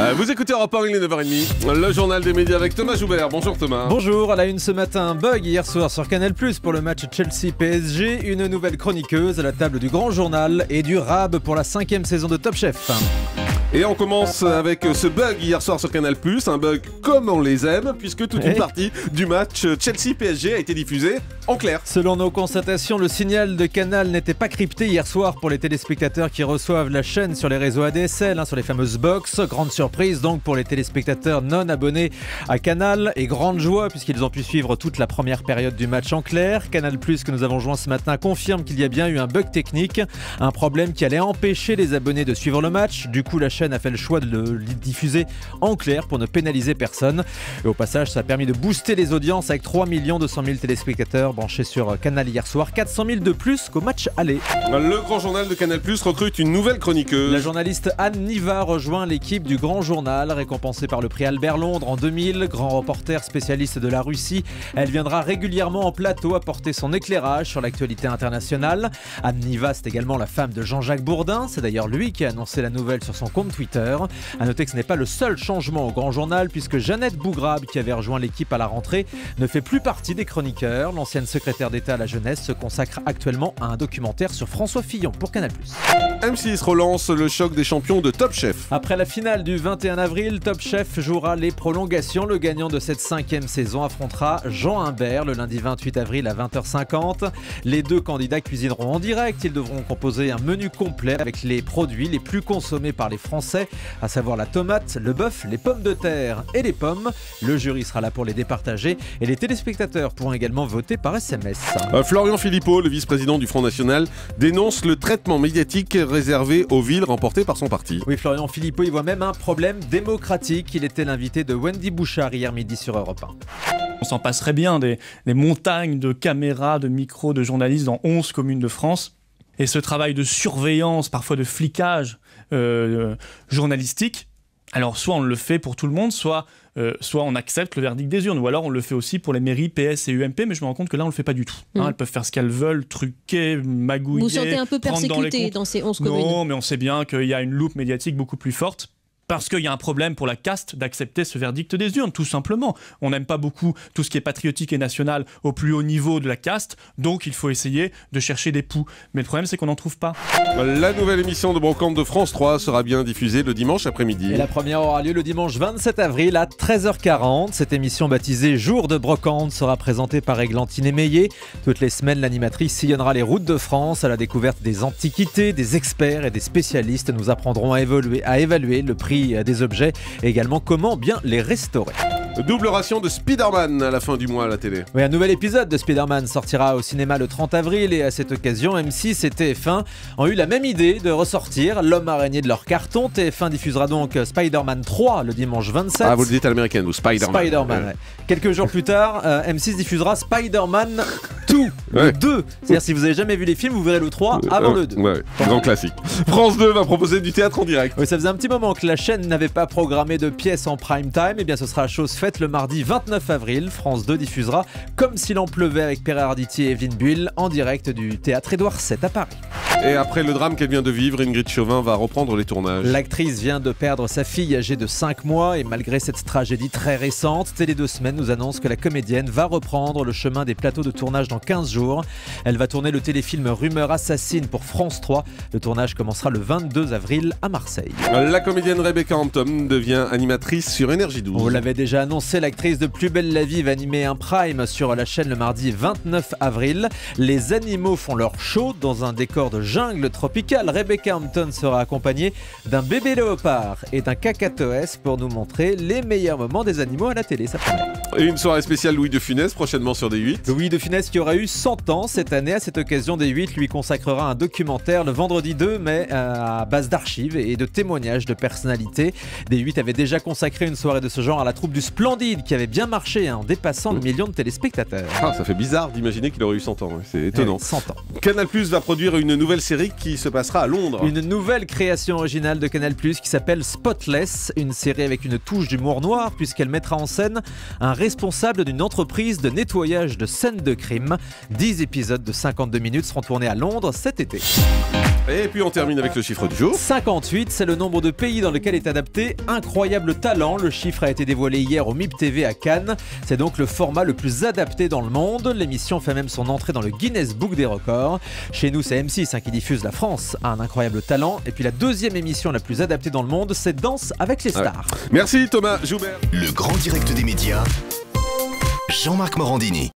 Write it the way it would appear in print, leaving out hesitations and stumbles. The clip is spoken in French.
Vous écoutez Europe 1, il est 9h30, le journal des médias avec Thomas Joubert. Bonjour Thomas. Bonjour, à la une ce matin, bug hier soir sur Canal+ pour le match Chelsea-PSG, une nouvelle chroniqueuse à la table du grand journal et du RAB pour la 5e saison de Top Chef. Et on commence avec ce bug hier soir sur Canal+, un bug comme on les aime, puisque toute une partie du match Chelsea-PSG a été diffusée en clair. Selon nos constatations, le signal de Canal n'était pas crypté hier soir pour les téléspectateurs qui reçoivent la chaîne sur les réseaux ADSL, sur les fameuses box. Grande surprise donc pour les téléspectateurs non abonnés à Canal et grande joie puisqu'ils ont pu suivre toute la première période du match en clair. Canal+, que nous avons joint ce matin, confirme qu'il y a bien eu un bug technique, un problème qui allait empêcher les abonnés de suivre le match. Du coup, la chaîne a fait le choix de le diffuser en clair pour ne pénaliser personne. Et au passage, ça a permis de booster les audiences avec 3 200 000 téléspectateurs branchés sur Canal hier soir, 400 000 de plus qu'au match aller. Le grand journal de Canal+ recrute une nouvelle chroniqueuse. La journaliste Anne Niva rejoint l'équipe du grand journal, récompensée par le prix Albert Londres en 2000, grand reporter spécialiste de la Russie. Elle viendra régulièrement en plateau apporter son éclairage sur l'actualité internationale. Anne Niva, c'est également la femme de Jean-Jacques Bourdin. C'est d'ailleurs lui qui a annoncé la nouvelle sur son compte Twitter. A noter que ce n'est pas le seul changement au grand journal puisque Jeannette Bougrabe, qui avait rejoint l'équipe à la rentrée, ne fait plus partie des chroniqueurs. L'ancienne secrétaire d'État à la jeunesse se consacre actuellement à un documentaire sur François Fillon pour Canal+. M6 relance le choc des champions de Top Chef. Après la finale du 21 avril, Top Chef jouera les prolongations. Le gagnant de cette 5e saison affrontera Jean Humbert le lundi 28 avril à 20h50. Les deux candidats cuisineront en direct. Ils devront composer un menu complet avec les produits les plus consommés par les Français, à savoir la tomate, le bœuf, les pommes de terre et les pommes. Le jury sera là pour les départager et les téléspectateurs pourront également voter par SMS. Florian Philippot, le vice-président du Front National, dénonce le traitement médiatique réservé aux villes remportées par son parti. Oui, Florian Philippot, il voit même un problème démocratique. Il était l'invité de Wendy Bouchard hier midi sur Europe 1. On s'en passerait bien des montagnes de caméras, de micros, de journalistes dans 11 communes de France. Et ce travail de surveillance, parfois de flicage journalistique, alors soit on le fait pour tout le monde, soit on accepte le verdict des urnes, ou alors on le fait aussi pour les mairies PS et UMP, mais je me rends compte que là on le fait pas du tout. Elles peuvent faire ce qu'elles veulent, truquer, magouiller. Vous vous sentez un peu persécuté dans ces 11 communes? Non, mais on sait bien qu'il y a une loupe médiatique beaucoup plus forte. Parce qu'il y a un problème pour la caste d'accepter ce verdict des urnes, tout simplement. On n'aime pas beaucoup tout ce qui est patriotique et national au plus haut niveau de la caste, donc il faut essayer de chercher des poux. Mais le problème, c'est qu'on n'en trouve pas. La nouvelle émission de Brocante de France 3 sera bien diffusée le dimanche après-midi. Et la première aura lieu le dimanche 27 avril à 13h40. Cette émission baptisée Jour de Brocante sera présentée par Églantine Émeillé. Toutes les semaines, l'animatrice sillonnera les routes de France à la découverte des antiquités, des experts et des spécialistes. Nous apprendrons à évaluer le prix des objets et également comment bien les restaurer. Double ration de Spider-Man à la fin du mois à la télé. Oui, un nouvel épisode de Spider-Man sortira au cinéma le 30 avril et à cette occasion, M6 et TF1 ont eu la même idée de ressortir l'homme araignée de leur carton. TF1 diffusera donc Spider-Man 3 le dimanche 27. Ah, vous le dites à l'américaine, vous, Spider-Man. Spider-Man, ouais. Quelques jours plus tard, M6 diffusera Spider-Man 2, le 2. C'est-à-dire si vous n'avez jamais vu les films, vous verrez le 3 avant le 2. Ouais, grand classique. France 2 va proposer du théâtre en direct. Oui, ça faisait un petit moment que la chaîne n'avait pas programmé de pièces en prime time. Et bien ce sera chose faite le mardi 29 avril. France 2 diffusera Comme s'il en pleuvait avec Pierre Arditi et Evelyne Bull en direct du théâtre Édouard VII à Paris. Et après le drame qu'elle vient de vivre, Ingrid Chauvin va reprendre les tournages. L'actrice vient de perdre sa fille âgée de 5 mois et malgré cette tragédie très récente, Télé 2 Semaines nous annonce que la comédienne va reprendre le chemin des plateaux de tournage dans 15 jours. Elle va tourner le téléfilm Rumeur assassine pour France 3. Le tournage commencera le 22 avril à Marseille. La comédienne Rebecca Hampton devient animatrice sur Énergie 12. On l'avait déjà annoncé, l'actrice de Plus belle la vie va animer un prime sur la chaîne le mardi 29 avril. Les animaux font leur show dans un décor de jungle tropicale. Rebecca Hampton sera accompagnée d'un bébé léopard et d'un cacatoès pour nous montrer les meilleurs moments des animaux à la télé. Ça promet. Et une soirée spéciale Louis de Funès prochainement sur D8. Louis de Funès qui aura eu 100 ans cette année. À cette occasion, D8 lui consacrera un documentaire le vendredi 2 mai à base d'archives et de témoignages de personnalités. D8 avait déjà consacré une soirée de ce genre à la troupe du Splendide qui avait bien marché en dépassant le million de téléspectateurs. Ah, ça fait bizarre d'imaginer qu'il aurait eu 100 ans. C'est étonnant. 100 ans. Canal+ va produire une nouvelle nouvelle série qui se passera à Londres. Une nouvelle création originale de Canal+, qui s'appelle Spotless, une série avec une touche d'humour noir puisqu'elle mettra en scène un responsable d'une entreprise de nettoyage de scènes de crime. 10 épisodes de 52 minutes seront tournés à Londres cet été. Et puis on termine avec le chiffre du jour. 58, c'est le nombre de pays dans lequel est adapté Incroyable Talent. Le chiffre a été dévoilé hier au MIP TV à Cannes. C'est donc le format le plus adapté dans le monde. L'émission fait même son entrée dans le Guinness Book des records. Chez nous, c'est M6 qui diffuse La France à un Incroyable Talent. Et puis la deuxième émission la plus adaptée dans le monde, c'est Danse avec les stars. Merci Thomas Joubert. Le grand direct des médias, Jean-Marc Morandini.